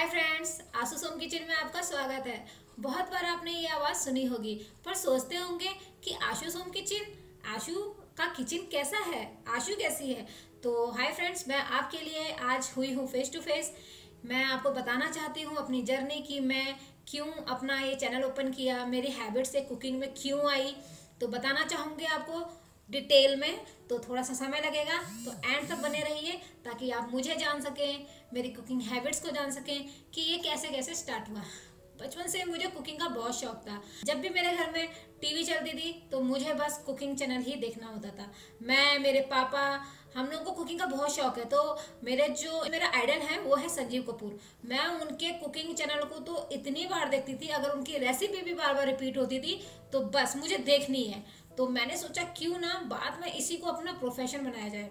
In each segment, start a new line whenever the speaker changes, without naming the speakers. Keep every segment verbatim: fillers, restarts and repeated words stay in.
Hi friends, आशु Som kitchen में आपका स्वागत है। बहुत बार आपने ये आवाज़ सुनी होगी, पर सोचते होंगे कि आशु सोम किचन, आशु का किचन कैसा है, आशु कैसी है। तो हाय फ्रेंड्स, मैं आपके लिए आज हुई हूँ फेस टू फेस। मैं आपको बताना चाहती हूँ अपनी जर्नी की मैं क्यों अपना ये चैनल ओपन किया, मेरी हैबिट से कुकिंग में क्यों आई। तो बताना चाहूँगी आपको डिटेल में, तो थोड़ा सा समय लगेगा, तो एंड तक बने रहिए ताकि आप मुझे जान सकें, मेरी कुकिंग हैबिट्स को जान सकें कि ये कैसे कैसे स्टार्ट हुआ। बचपन से मुझे कुकिंग का बहुत शौक था। जब भी मेरे घर में टीवी चलती थी तो मुझे बस कुकिंग चैनल ही देखना होता था। मैं, मेरे पापा, हम लोगों को कुकिंग का बहुत शौक है। तो मेरे जो मेरा आइडल है वो है संजीव कपूर। मैं उनके कुकिंग चैनल को तो इतनी बार देखती थी, अगर उनकी रेसिपी भी बार बार रिपीट होती थी तो बस मुझे देखनी है। तो मैंने सोचा क्यों ना बाद में इसी को अपना प्रोफेशन बनाया जाए।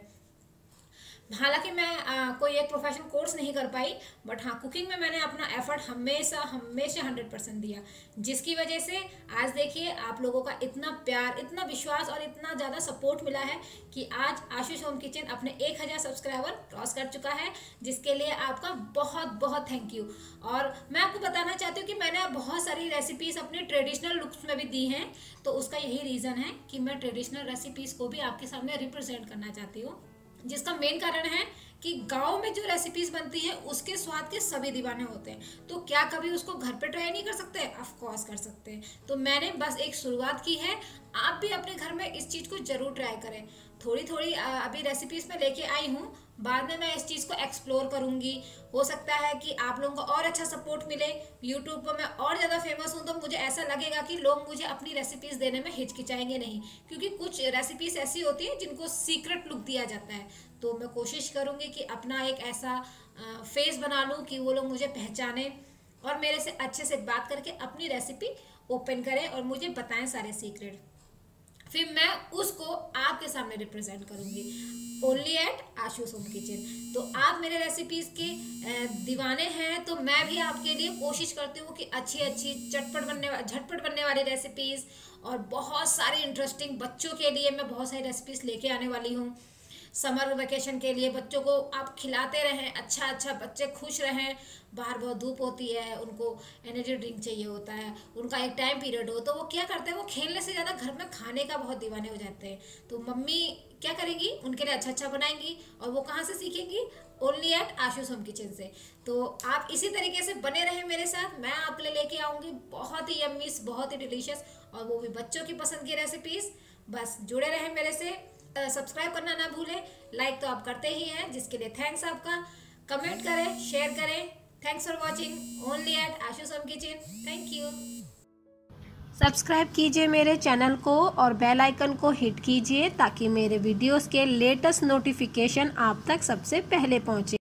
हालांकि मैं आ, कोई एक प्रोफेशनल कोर्स नहीं कर पाई, बट हाँ, कुकिंग में मैंने अपना एफर्ट हमेशा हमेशा हंड्रेड परसेंट दिया, जिसकी वजह से आज देखिए आप लोगों का इतना प्यार, इतना विश्वास और इतना ज़्यादा सपोर्ट मिला है कि आज आशु सोम किचन अपने एक हज़ार सब्सक्राइबर क्रॉस कर चुका है, जिसके लिए आपका बहुत बहुत थैंक यू। और मैं आपको बताना चाहती हूँ कि मैंने बहुत सारी रेसिपीज़ अपने ट्रेडिशनल लुक्स में भी दी हैं, तो उसका यही रीज़न है कि मैं ट्रेडिशनल रेसिपीज़ को भी आपके सामने रिप्रेजेंट करना चाहती हूँ, जिसका मेन कारण है कि गांव में जो रेसिपीज बनती हैं उसके स्वाद के सभी दीवाने होते हैं। तो क्या कभी उसको घर पे ट्राई नहीं कर सकते? ऑफ कोर्स कर सकते हैं। तो मैंने बस एक शुरुआत की है, आप भी अपने घर में इस चीज़ को जरूर ट्राई करें। थोड़ी थोड़ी अभी रेसिपीज में लेके आई हूँ, बाद में मैं इस चीज़ को एक्सप्लोर करूँगी। हो सकता है कि आप लोगों को और अच्छा सपोर्ट मिले, यूट्यूब पर मैं और ज़्यादा फेमस हूँ तो मुझे ऐसा लगेगा कि लोग मुझे अपनी रेसिपीज़ देने में हिचकिचाएंगे नहीं, क्योंकि कुछ रेसिपीज़ ऐसी होती हैं जिनको सीक्रेट लुक दिया जाता है। तो मैं कोशिश करूँगी कि अपना एक ऐसा फेस बना लूँ कि वो लोग मुझे पहचाने और मेरे से अच्छे से बात करके अपनी रेसिपी ओपन करें और मुझे बताएं सारे सीक्रेट। फिर मैं उसको आपके सामने रिप्रेजेंट करूंगी only at Ashu Som kitchen. तो आप मेरे रेसिपीज़ के दीवाने हैं, तो मैं भी आपके लिए कोशिश करती हूँ कि अच्छी अच्छी चटपट बनने झटपट बनने वाली रेसिपीज़ और बहुत सारी इंटरेस्टिंग बच्चों के लिए मैं बहुत सारी रेसिपीज़ लेके आने वाली हूँ। समर वेकेशन के लिए बच्चों को आप खिलाते रहें, अच्छा अच्छा बच्चे खुश रहें। बाहर बहुत धूप होती है, उनको एनर्जी ड्रिंक चाहिए होता है, उनका एक टाइम पीरियड हो, तो वो क्या करते हैं, वो खेलने से ज़्यादा घर में खाने का बहुत दीवाने हो जाते हैं। तो मम्मी क्या करेंगी, उनके लिए अच्छा अच्छा बनाएंगी, और वो कहाँ से सीखेंगी? Only at Ashu Som kitchen से। तो आप इसी तरीके से बने रहें मेरे साथ। मैं आपके लिए लेके आऊँगी बहुत ही यम्मी, बहुत ही डिलीशियस, और वो भी बच्चों की पसंद की रेसिपीज़। बस जुड़े रहें मेरे से, सब्सक्राइब uh, करना ना भूलें। लाइक तो आप करते ही हैं, जिसके लिए थैंक्स आपका। कमेंट करें, शेयर करें। Thanks for watching only at Ashu Som kitchen. Thank you.
Subscribe कीजिए मेरे चैनल को और बेल आइकन को हिट कीजिए ताकि मेरे वीडियोस के लेटेस्ट नोटिफिकेशन आप तक सबसे पहले पहुंचे।